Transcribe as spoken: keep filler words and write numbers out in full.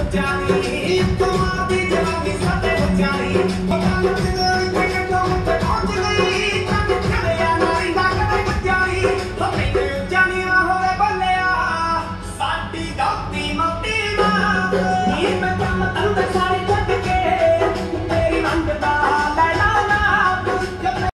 ਬੱਚਾ ਨੀ, ਤੂੰ ਆਦੀ ਜਵਾਨੀ ਸਾਡੇ ਬੱਚਾ ਨੀ, ਪਤਾ ਲੱਗ